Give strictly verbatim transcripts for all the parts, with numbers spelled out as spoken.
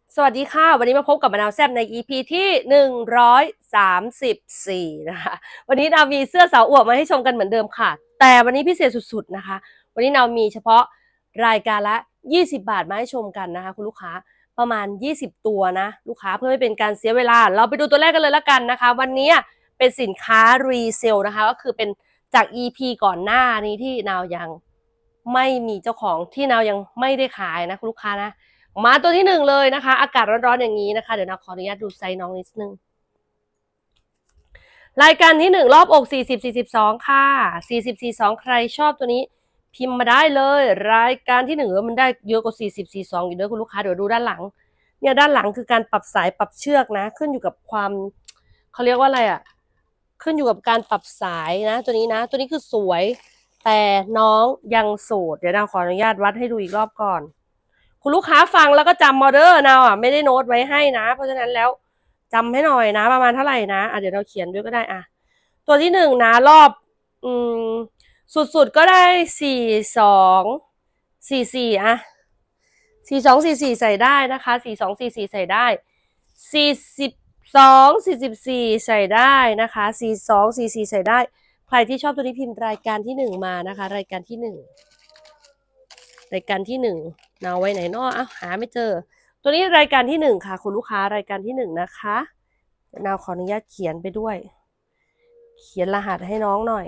สวัสดีค่ะวันนี้มาพบกับมะนาวแซ่บใน อี พี ที่หนึ่งร้อยสามสิบสี่นะคะวันนี้นาวมีเสื้อสาวอวบมาให้ชมกันเหมือนเดิมค่ะแต่วันนี้พิเศษสุดๆนะคะวันนี้นาวมีเฉพาะรายการละยี่สิบบาทมาให้ชมกันนะคะคุณลูกค้าประมาณยี่สิบตัวนะลูกค้าเพื่อไม่เป็นการเสียเวลาเราไปดูตัวแรกกันเลยละกันนะคะวันนี้เป็นสินค้ารีเซลนะคะก็คือเป็นจาก อี พี ก่อนหน้านี้ที่นาวยังไม่มีเจ้าของที่นาวยังไม่ได้ขายนะคุณลูกค้านะมาตัวที่หนึ่งเลยนะคะอากาศร้อนๆอย่างนี้นะคะเดี๋ยวเราขออนุญาตดูไซส์น้องนิดนึงรายการที่หนึ่งรอบอกสี่สิบ สี่สิบสองค่ะสี่สิบ สี่สิบสองใครชอบตัวนี้พิมพ์มาได้เลยรายการที่หนึ่งมันได้เยอะกว่าสี่สิบ สี่สิบสองอยู่ด้วยคุณลูกค้าเดี๋ยวดูด้านหลังเนี่ยด้านหลังคือการปรับสายปรับเชือกนะขึ้นอยู่กับความเขาเรียกว่าอะไรอ่ะขึ้นอยู่กับการปรับสายนะตัวนี้นะตัวนี้คือสวยแต่น้องยังโสดเดี๋ยวเราขออนุญาตวัดให้ดูอีกรอบก่อนคุณลูกค้าฟังแล้วก็จำมอเดอร์นาวอ่ะไม่ได้โน้ตไว้ให้นะเพราะฉะนั้นแล้วจำให้หน่อยนะประมาณเท่าไหร่นะอ่ะเดี๋ยวเราเขียนด้วยก็ได้อ่ะตัวที่หนึ่งนะรอบอืมสุดๆก็ได้สี่สองสี่สี่อ่ะสี่สองสี่สี่ใส่ได้นะคะสี่สองสี่สี่ใส่ได้สี่สิบสองสี่สิบสี่ใส่ได้นะคะสี่สองสี่สี่ใส่ได้ใครที่ชอบตัวนี้พิมพ์รายการที่หนึ่งมานะคะรายการที่หนึ่งรายการที่หนึ่งนาวไว้ไหนเนาะอ่ะหาไม่เจอตัวนี้รายการที่หนึ่งค่ะคุณลูกค้ารายการที่หนึ่งนะคะนาวขออนุญาตเขียนไปด้วยเขียนรหัสให้น้องหน่อย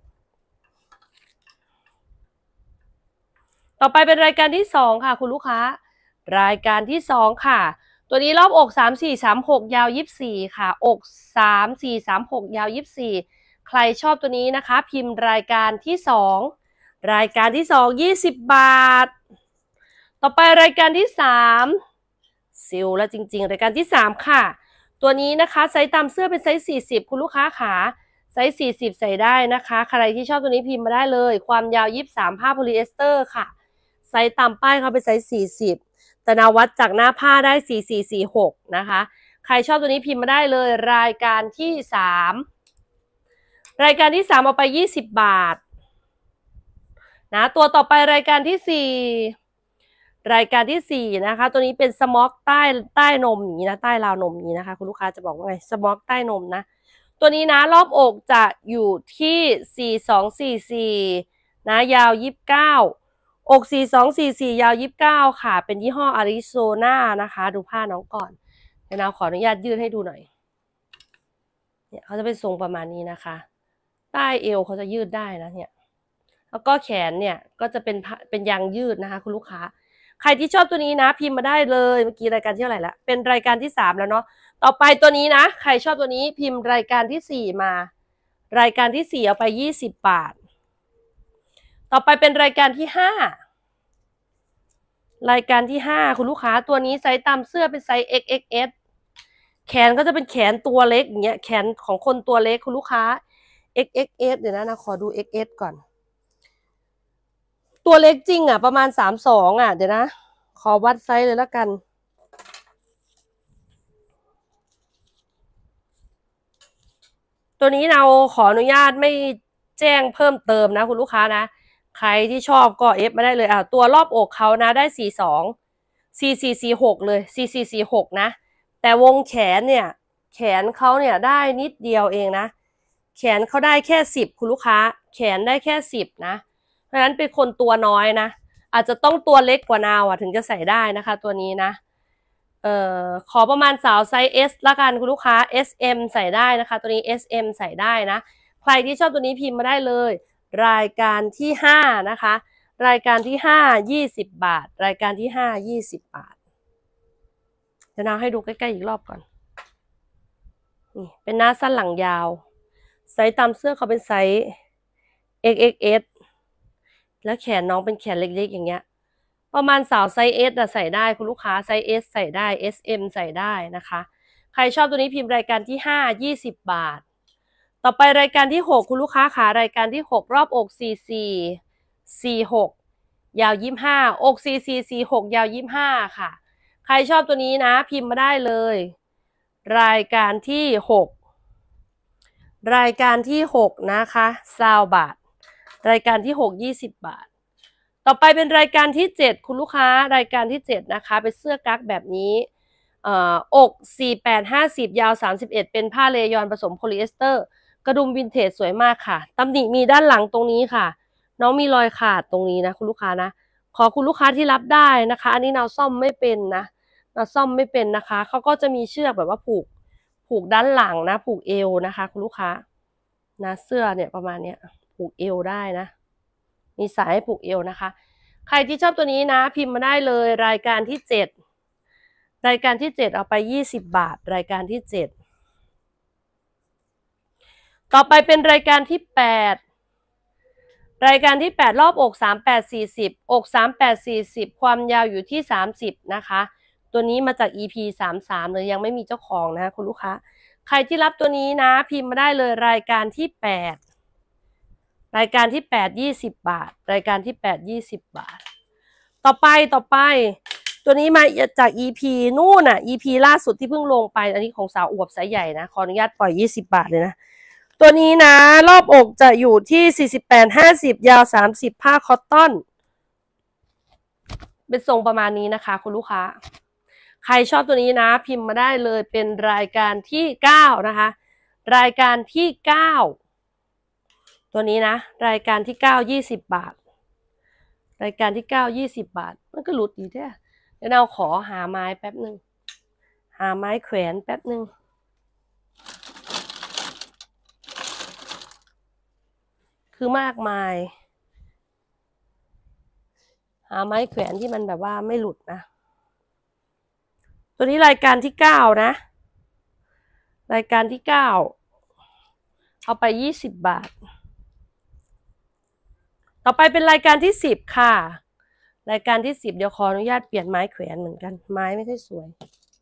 ต่อไปเป็นรายการที่สองค่ะคุณลูกค้ารายการที่สองค่ะตัวนี้รอบอกสามสี่สามหกยาวยี่สิบสี่ค่ะอกสามสี่สามหกยาวยี่สิบสี่ใครชอบตัวนี้นะคะพิมพ์รายการที่สองรายการที่สองยี่สิบบาทต่อไปรายการที่สามซิลแล้วจริงๆรายการที่สามค่ะตัวนี้นะคะไซส์ตามเสื้อเป็นไซส์สี่สิบคุณลูกค้าขาไซส์สี่สิบใส่ได้นะคะใครที่ชอบตัวนี้พิมพ์มาได้เลยความยาวยี่สิบสามผ้าโพลีเอสเตอร์ค่ะไซส์ตามป้ายเขาเป็นไซส์สี่สิบแต่นาวัดจากหน้าผ้าได้สี่สี่สี่หกนะคะใครชอบตัวนี้พิมพ์มาได้เลยรายการที่สามรายการที่สามเอาไปยี่สิบบาทนะตัวต่อไปรายการที่สี่รายการที่สี่นะคะตัวนี้เป็นสม็อกใต้ใต้นมอย่างนี้นะใต้ราวนมนี้นะคะคุณลูกค้าจะบอกว่าไงสม็อกใต้นมนะตัวนี้นะรอบอกจะอยู่ที่สี่สองสี่สี่นะยาวยี่สิบเก้าอกสี่สองสี่สี่ยาวยี่สิบเก้าค่ะเป็นยี่ห้ออาริโซนานะคะดูผ้าน้องก่อนเดี๋ยวเราขออนุญาตยืดให้ดูหน่อยเนี่ยเขาจะเป็นทรงประมาณนี้นะคะใต้เอวเขาจะยืดได้นะเนี่ยแล้วก็แขนเนี่ยก็จะเป็นเป็นยางยืดนะคะคุณลูกค้าใครที่ชอบตัวนี้นะพิมพ์มาได้เลยเมื่อกี้รายการที่เท่าไหร่ละเป็นรายการที่สามแล้วเนาะต่อไปตัวนี้นะใครชอบตัวนี้พิมพ์รายการที่สี่มารายการที่สี่เอาไปยี่สิบบาทต่อไปเป็นรายการที่ห้ารายการที่ห้าคุณลูกค้าตัวนี้ไซส์ตามเสื้อเป็นไซส์ เอ็กซ์ เอ็กซ์ เอส แขนก็จะเป็นแขนตัวเล็กอย่างเงี้ยแขนของคนตัวเล็กคุณลูกค้า เอ็กซ์ เอ็กซ์ เอส เดี๋ยวนะนะขอดู เอ็กซ์ เอส ก่อนตัวเล็กจริงอ่ะประมาณสามสิบสองอ่ะเดี๋ยวนะขอวัดไซส์เลยแล้วกันตัวนี้เราขออนุญาตไม่แจ้งเพิ่มเติมนะคุณลูกค้านะใครที่ชอบก็เอฟมาได้เลยอ่ะตัวรอบอกเขานะได้สี่สองสี่สี่สี่หกเลยสี่สี่สี่หกนะแต่วงแขนเนี่ยแขนเขาเนี่ยได้นิดเดียวเองนะแขนเขาได้แค่สิบคุณลูกค้าแขนได้แค่สิบนะเพราะฉะนั้นเป็นคนตัวน้อยนะอาจจะต้องตัวเล็กกว่านาวอ่ะถึงจะใส่ได้นะคะตัวนี้นะเอ่อขอประมาณสาวไซส์ S ละกันคุณลูกค้า เอส เอ็ม ใส่ได้นะคะตัวนี้ เอส เอ็ม ใส่ได้นะใครที่ชอบตัวนี้พิมพ์มาได้เลยรายการที่ห้านะคะรายการที่ห้ายี่สิบบาทรายการที่ห้ายี่สิบบาทเดี๋ยวนาให้ดูใกล้ๆอีกรอบก่อนนี่เป็นหน้าสั้นหลังยาวไซส์ตามเสื้อเขาเป็นไซส์ เอ็กซ์ เอ็กซ์ เอส แล้วแขนน้องเป็นแขนเล็กๆอย่างเงี้ยประมาณสาวไซส์ S อะใส่ได้คุณลูกค้าไซส์ S ใส่ได้ เอส เอ็ม ใส่ได้นะคะใครชอบตัวนี้พิมพ์รายการที่ห้ายี่สิบบาทต่อไปรายการที่หกคุณลูกค้าขารายการที่หกรอบอกสี่สี่สี่หกยาวยี่สิบห้าอกสี่สี่สี่หกยาวยี่สิบห้าค่ะใครชอบตัวนี้นะพิมพ์มาได้เลยรายการที่หกรายการที่หกนะคะเก้าบาทรายการที่หกยี่สิบบาทต่อไปเป็นรายการที่เจ็ดคุณลูกค้ารายการที่เจ็ดนะคะเป็นเสื้อกั๊กแบบนี้เอ่ออกสี่แปดห้าสิบยาวสามสิบเอ็ดเป็นผ้าเลยอนผสมโพลีเอสเตอร์กระดุมวินเทจสวยมากค่ะตำหนิมีด้านหลังตรงนี้ค่ะน้องมีรอยขาดตรงนี้นะคุณลูกค้านะขอคุณลูกค้าที่รับได้นะคะอันนี้เราซ่อมไม่เป็นนะเราซ่อมไม่เป็นนะคะเขาก็จะมีเชือกแบบว่าผูกผูกด้านหลังนะผูกเอวนะคะคุณลูกค้านะเสื้อเนี่ยประมาณเนี้ยผูกเอวได้นะมีสายให้ผูกเอวนะคะใครที่ชอบตัวนี้นะพิมพ์มาได้เลยรายการที่เจ็ดรายการที่เจ็ดเอาไปยี่สิบบาทรายการที่เจ็ดต่อไปเป็นรายการที่แปดรายการที่แปดรอบอกสามแปดสี่สิบอกสามแปดสี่สิบความยาวอยู่ที่สามสิบนะคะตัวนี้มาจาก อี พี สามสามเลยยังไม่มีเจ้าของนะคุณลูกค้าใครที่รับตัวนี้นะพิมพ์มาได้เลยรายการที่แปดรายการที่แปด ยี่สิบบาทรายการที่แปด ยี่สิบบาทต่อไปต่อไปตัวนี้มาจาก อี พี นู่นน่ะ อี พี ล่าสุดที่เพิ่งลงไปอันนี้ของสาวอวบสายใหญ่นะขออนุญาตปล่อยยี่สิบบาทเลยนะตัวนี้นะรอบอกจะอยู่ที่สี่สิบแปด ห้าสิบยาวสามสิบผ้าคอตตอนเป็นทรงประมาณนี้นะคะคุณลูกค้าใครชอบตัวนี้นะพิมพ์มาได้เลยเป็นรายการที่เก้านะคะรายการที่เก้าตัวนี้นะรายการที่เก้า ยี่สิบบาทรายการที่เก้า ยี่สิบบาทมันก็หลุดอีกแท้เดี๋ยวเราขอหาไม้แป๊บหนึ่งหาไม้แขวนแป๊บหนึ่งคือมากมายหาไม้แขวนที่มันแบบว่าไม่หลุดนะตัวนี้รายการที่เก้านะรายการที่เก้าเอาไปยี่สิบบาทต่อไปเป็นรายการที่สิบค่ะรายการที่สิบเดี๋ยวขออนุญาตเปลี่ยนไม้แขวนเหมือนกันไม้ไม่ค่อยสวย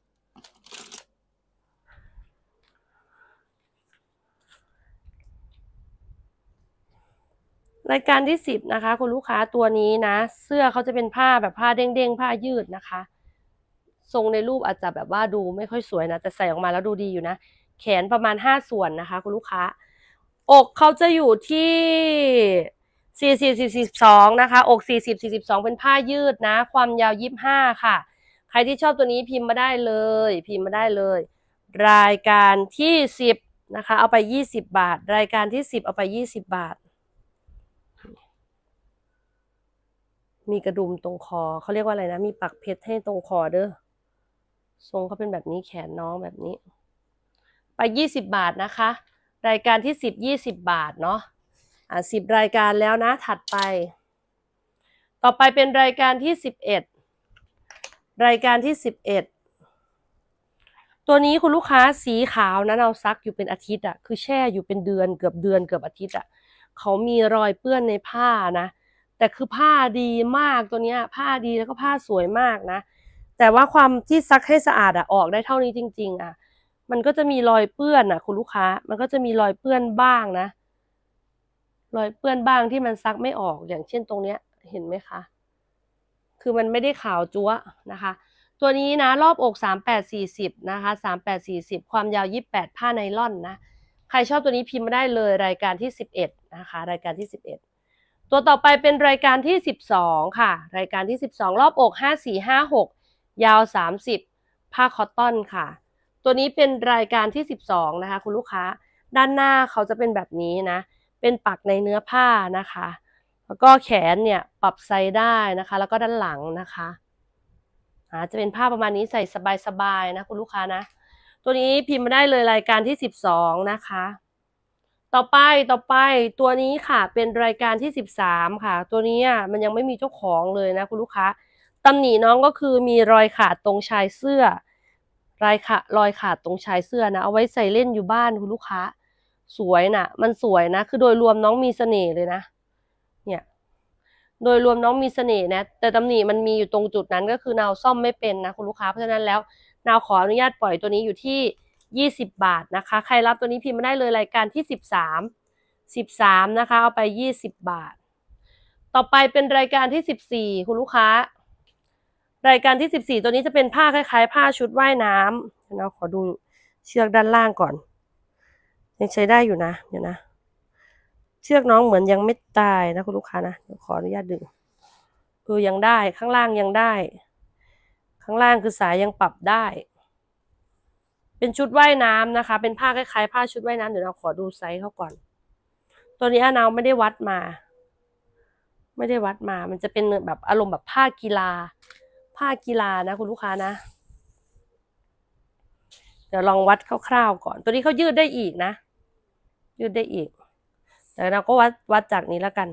รายการที่สิบนะคะคุณลูกค้าตัวนี้นะเสื้อเขาจะเป็นผ้าแบบผ้าเด้งๆผ้ายืดนะคะทรงในรูปอาจจะแบบว่าดูไม่ค่อยสวยนะแต่ใส่ออกมาแล้วดูดีอยู่นะแขนประมาณห้าส่วนนะคะคุณลูกค้าอกเขาจะอยู่ที่สี่สิบ สี่สิบสองนะคะอกสี่สิบ สี่สิบสองเป็นผ้ายืดนะความยาวยี่สิบห้าค่ะใครที่ชอบตัวนี้พิมพ์มาได้เลยพิมพ์มาได้เลยรายการที่สิบนะคะเอาไปยี่สิบบาทรายการที่สิบเอาไปยี่สิบบาทมีกระดุมตรงคอเขาเรียกว่าอะไรนะมีปักเพชรให้ตรงคอเด้อทรงเขาเป็นแบบนี้แขนน้องแบบนี้ไปยี่สิบบาทนะคะรายการที่สิบ ยี่สิบบาทเนาะอ่ะสิบรายการแล้วนะถัดไปต่อไปเป็นรายการที่สิบเอ็ดรายการที่สิบเอ็ดตัวนี้คุณลูกค้าสีขาวนะเราซักอยู่เป็นอาทิตย์อ่ะคือแช่อยู่เป็นเดือนเกือบเดือนเกือบอาทิตย์อ่ะเขามีรอยเปื้อนในผ้านะแต่คือผ้าดีมากตัวเนี้ยผ้าดีแล้วก็ผ้าสวยมากนะแต่ว่าความที่ซักให้สะอาดอ่ะออกได้เท่านี้จริงๆอ่ะมันก็จะมีรอยเปื้อนอ่ะคุณลูกค้ามันก็จะมีรอยเปื้อนบ้างนะรอยเปื้อนบ้างที่มันซักไม่ออกอย่างเช่นตรงเนี้ยเห็นไหมคะคือมันไม่ได้ขาวจั๊วนะคะตัวนี้นะรอบอกสามแปดสี่สิบนะคะสามแปดสี่สิบความยาวยี่สิบแปดผ้าไนล่อนนะใครชอบตัวนี้พิมพ์มาได้เลยรายการที่สิบเอ็ดนะคะรายการที่สิบเอ็ดตัวต่อไปเป็นรายการที่สิบสองค่ะรายการที่สิบสองรอบอกห้าสี่ห้าหกยาวสามสิบผ้าคอตตอนค่ะตัวนี้เป็นรายการที่สิบสองนะคะคุณลูกค้าด้านหน้าเขาจะเป็นแบบนี้นะเป็นปักในเนื้อผ้านะคะแล้วก็แขนเนี่ยปรับไซส์ได้นะคะแล้วก็ด้านหลังนะคะอาจะเป็นผ้าประมาณนี้ใส่สบายๆนะคุณลูกค้านะตัวนี้พิมพ์มาได้เลยรายการที่สิบสองนะคะต่อไปต่อไปตัวนี้ค่ะเป็นรายการที่สิบสามค่ะตัวนี้อ่ะมันยังไม่มีเจ้าของเลยนะคุณลูกค้าตำหนิน้องก็คือมีรอยขาดตรงชายเสื้อรอยขาดรอยขาดตรงชายเสื้อนะเอาไว้ใส่เล่นอยู่บ้านคุณลูกค้าสวยนะมันสวยนะคือโดยรวมน้องมีเสน่ห์เลยนะเนี่ยโดยรวมน้องมีเสน่ห์นะแต่ตำหนิมันมีอยู่ตรงจุดนั้นก็คือนาวซ่อมไม่เป็นนะคุณลูกค้าเพราะฉะนั้นแล้วนาวขออนุญาตปล่อยตัวนี้อยู่ที่ยี่สิบบาทนะคะใครรับตัวนี้พิมพ์มาได้เลยรายการที่สิบสาม สิบสามนะคะเอาไปยี่สิบบาทต่อไปเป็นรายการที่สิบสี่คุณลูกค้ารายการที่สิบสี่ตัวนี้จะเป็นผ้าคล้ายๆผ้าชุดว่ายน้ำเราขอดูเชือกด้านล่างก่อนยังใช้ได้อยู่นะเดี๋ยวนะเชือกน้องเหมือนยังไม่ตายนะคุณลูกค้านะเดี๋ยวขออนุญาตดึงเออยังได้ข้างล่างยังได้ข้างล่างคือสายยังปรับได้เป็นชุดว่ายน้ำนะคะเป็นผ้าคล้ายๆผ้าชุดว่ายน้ำเดี๋ยวเราขอดูไซส์เขาก่อนตัวนี้นาวไม่ได้วัดมาไม่ได้วัดมามันจะเป็นแบบอารมณ์แบบผ้ากีฬาผ้ากีฬานะคุณลูกค้านะเดี๋ยวลองวัดคร่าวๆก่อนตัวนี้เขายืดได้อีกนะยืดได้อีกแต่เราก็วัดวัดจากนี้แล้วกัน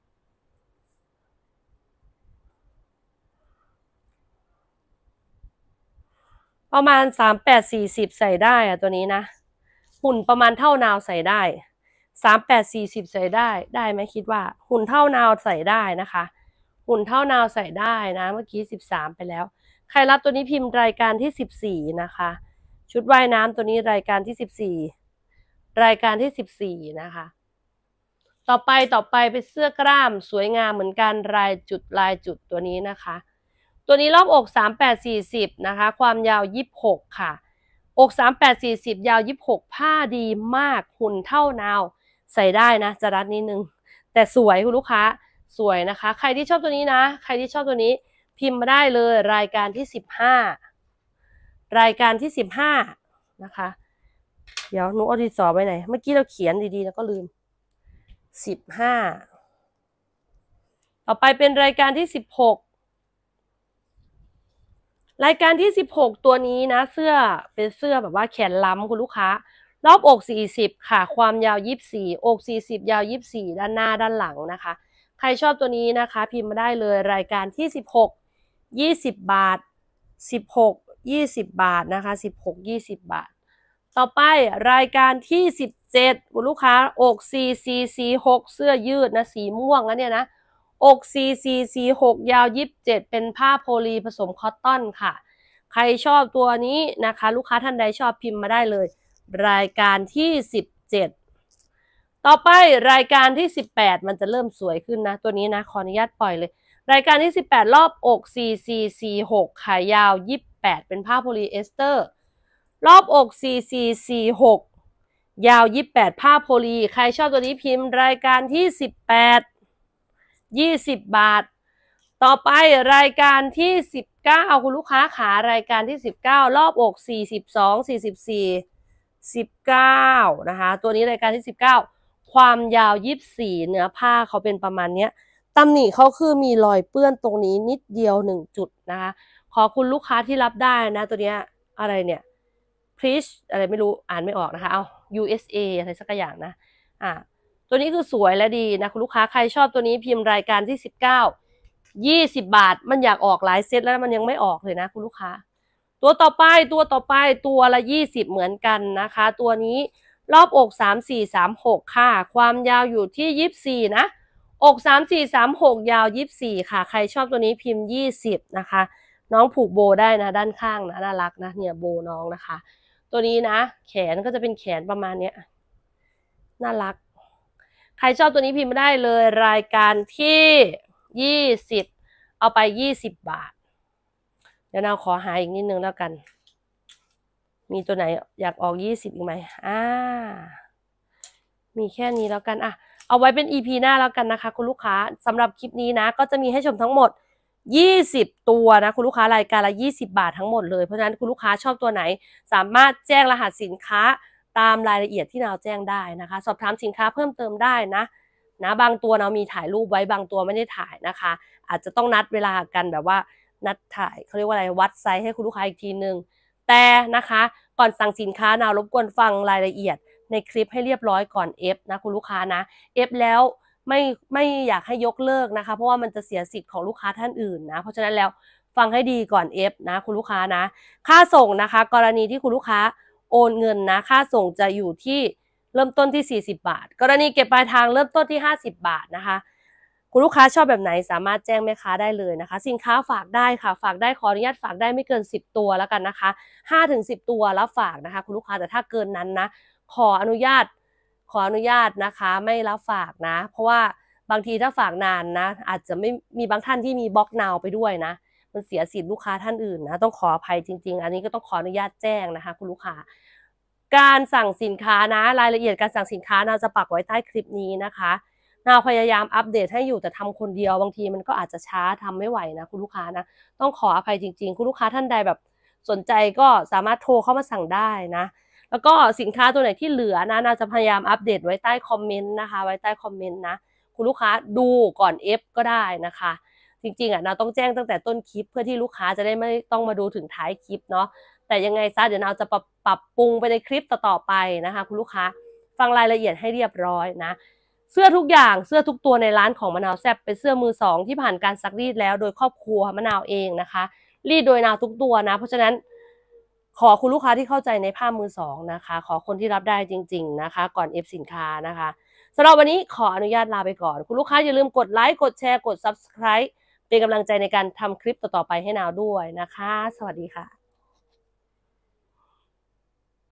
ประมาณสามแปดสี่สิบใส่ได้อะตัวนี้นะหุ่นประมาณเท่านาวใส่ได้สามแปดสี่สิบใส่ได้ได้ไหมคิดว่าหุ่นเท่านาวใส่ได้นะคะหุ่นเท่านาวใส่ได้นะเมื่อกี้สิบสามไปแล้วใครรับตัวนี้พิมพ์รายการที่สิบสี่นะคะชุดว่ายน้ำตัวนี้รายการที่สิบสี่รายการที่สิบสี่นะคะต่อไปต่อไปเป็นเสื้อกล้ามสวยงามเหมือนกันลายจุดลายจุดตัวนี้นะคะตัวนี้รอบอกสามแปดสี่สิบนะคะความยาวยี่สิบหกค่ะอกสามแปดสี่สิบยาวยี่สิบหกผ้าดีมากหุ่นเท่านาวใส่ได้นะจะรัดนิดนึงแต่สวยคุณลูกค้าสวยนะคะใครที่ชอบตัวนี้นะใครที่ชอบตัวนี้พิมพ์มาได้เลยรายการที่สิบห้ารายการที่สิบห้านะคะเดี๋ยวหนูเอาดินสอไว้ไหนเมื่อกี้เราเขียนดีๆแล้วก็ลืมสิบห้าต่อไปเป็นรายการที่สิบหกรายการที่สิบหกตัวนี้นะเสื้อเป็นเสื้อแบบว่าแขนล้ำคุณลูกค้ารอบอกสี่สิบค่ะความยาวยี่สิบสี่อกสี่สิบยาวยี่สิบสี่ด้านหน้าด้านหลังนะคะใครชอบตัวนี้นะคะพิมพ์มาได้เลยรายการที่สิบหก ยี่สิบบาทสิบหก ยี่สิบบาทนะคะสิบหก ยี่สิบบาทต่อไปรายการที่สิบเจ็ดคุณลูกค้าอกซีซีซีหกเสื้อยืดนะสีม่วงนะเนี่ยนะอกซีซีซีหกยาวยี่สิบเจ็ดเป็นผ้าโพลีผสมคอตตอนค่ะใครชอบตัวนี้นะคะลูกค้าท่านใดชอบพิมพ์มาได้เลยรายการที่สิบเจ็ดต่อไปรายการที่สิบแปดมันจะเริ่มสวยขึ้นนะตัวนี้นะขออนุญาตปล่อยเลยรายการที่สิบแปดรอบอก ซี ซี ซี หก ขายาวยี่สิบแปดเป็นผ้าโพลีเอสเตอร์รอบอก ซี ซี ซี หก ยาวยี่สิบแปดผ้าโพลีใครชอบตัวนี้พิมพ์รายการที่สิบแปด ยี่สิบบาทต่อไปรายการที่สิบเก้าคุณลูกค้าขารายการที่สิบเก้ารอบอกสี่สิบสอง สี่สิบสี่ สิบเก้านะคะตัวนี้รายการที่สิบเก้าความยาวยี่สิบสี่เนื้อผ้าเขาเป็นประมาณเนี้ยตำหนิเขาคือมีรอยเปื้อนตรงนี้นิดเดียวหนึ่งจุดนะคะขอคุณลูกค้าที่รับได้นะตัวเนี้ยอะไรเนี่ย Preach อะไรไม่รู้อ่านไม่ออกนะคะเอา ยู เอส เอ อะไรสักอย่างนะอ่าตัวนี้คือสวยและดีนะคุณลูกค้าใครชอบตัวนี้พิมพ์รายการที่สิบเก้า ยี่สิบบาทมันอยากออกหลายเซตแล้วมันยังไม่ออกเลยนะคุณลูกค้าตัวต่อไปตัวต่อไปตัวละยี่สิบเหมือนกันนะคะตัวนี้รอบอกสามสี่สามหกค่ะความยาวอยู่ที่ยี่สิบสี่นะอกสามสี่สามหกยาวยี่สิบสี่ค่ะใครชอบตัวนี้พิมพ์ยี่สิบนะคะน้องผูกโบได้นะด้านข้างนะน่ารักนะเนี่ยโบน้องนะคะตัวนี้นะแขนก็จะเป็นแขนประมาณเนี้ยน่ารักใครชอบตัวนี้พิมพ์ไม่ได้เลยรายการที่ยี่สิบเอาไปยี่สิบบาทเดี๋ยวเราขอหาอีกนิดนึงแล้วกันมีตัวไหนอยากออกยี่สิบอีกไหมอ่ามีแค่นี้แล้วกันอ่ะเอาไว้เป็น อี พี หน้าแล้วกันนะคะคุณลูกค้าสำหรับคลิปนี้นะก็จะมีให้ชมทั้งหมดยี่สิบตัวนะคุณลูกค้ารายการละยี่สิบบาททั้งหมดเลยเพราะฉะนั้นคุณลูกค้าชอบตัวไหนสามารถแจ้งรหัสสินค้าตามรายละเอียดที่เราแจ้งได้นะคะสอบถามสินค้าเพิ่มเติมได้นะนะบางตัวเรามีถ่ายรูปไว้บางตัวไม่ได้ถ่ายนะคะอาจจะต้องนัดเวลากันแบบว่านัดถ่ายเขาเรียกว่าอะไรวัดไซส์ให้คุณลูกค้าอีกทีนึงแต่นะคะก่อนสั่งสินค้านารบกวนฟังรายละเอียดในคลิปให้เรียบร้อยก่อนเอฟนะคุณลูกค้านะเอฟแล้วไม่ไม่อยากให้ยกเลิกนะคะเพราะว่ามันจะเสียสิทธิ์ของลูกค้าท่านอื่นนะเพราะฉะนั้นแล้วฟังให้ดีก่อนเอฟนะคุณลูกค้านะค่าส่งนะคะกรณีที่คุณลูกค้าโอนเงินนะค่าส่งจะอยู่ที่เริ่มต้นที่สี่สิบบาทกรณีเก็บปลายทางเริ่มต้นที่ห้าสิบบาทนะคะคุณลูกค้าชอบแบบไหนสามารถแจ้งแม่ค้าได้เลยนะคะสินค้าฝากได้ค่ะฝากได้ขออนุญาตฝากได้ไม่เกินสิบตัวแล้วกันนะคะ ห้าถึงสิบตัวแล้วฝากนะคะคุณลูกค้าแต่ถ้าเกินนั้นนะขออนุญาตขออนุญาตนะคะไม่รับฝากนะเพราะว่าบางทีถ้าฝากนานนะอาจจะไม่มีบางท่านที่มีบล็อกนาวไปด้วยนะมันเสียสิทธิ์ลูกค้าท่านอื่นนะต้องขออภัยจริงๆอันนี้ก็ต้องขออนุญาตแจ้งนะคะคุณลูกค้าการสั่งสินค้านะรายละเอียดการสั่งสินค้านาจะปักไว้ใต้คลิปนี้นะคะนาพยายามอัปเดตให้อยู่แต่ทำคนเดียวบางทีมันก็อาจจะช้าทำไม่ไหวนะคุณลูกค้านะต้องขออภัยจริงๆคุณลูกค้าท่านใดแบบสนใจก็สามารถโทรเข้ามาสั่งได้นะแล้วก็สินค้าตัวไหนที่เหลือนะนาจะพยายามอัปเดตไว้ใต้คอมเมนต์นะคะไว้ใต้คอมเมนต์นะคุณลูกค้าดูก่อนเอฟก็ได้นะคะจริงๆอ่ะนาต้องแจ้งตั้งแต่ต้นคลิปเพื่อที่ลูกค้าจะได้ไม่ต้องมาดูถึงท้ายคลิปเนาะแต่ยังไงซะเดี๋ยวนาจะปรับปรับปรุงไปในคลิปต่อๆไปนะคะคุณลูกค้าฟังรายละเอียดให้เรียบร้อยนะเสื้อทุกอย่างเสื้อทุกตัวในร้านของมะนาวแซ่บเป็นเสื้อมือสองที่ผ่านการซักรีดแล้วโดยครอบครัวมะนาวเองนะคะรีดโดยนาวทุกตัวนะเพราะฉะนั้นขอคุณลูกค้าที่เข้าใจในผ้ามือสองนะคะขอคนที่รับได้จริงๆนะคะก่อนเอฟสินค้านะคะสำหรับวันนี้ขออนุญาตลาไปก่อนคุณลูกค้าอย่าลืมกดไลค์กดแชร์กด ซับสไครบ์ เป็นกำลังใจในการทำคลิปต่อๆไปให้นาวด้วยนะคะสวัสดีค่ะ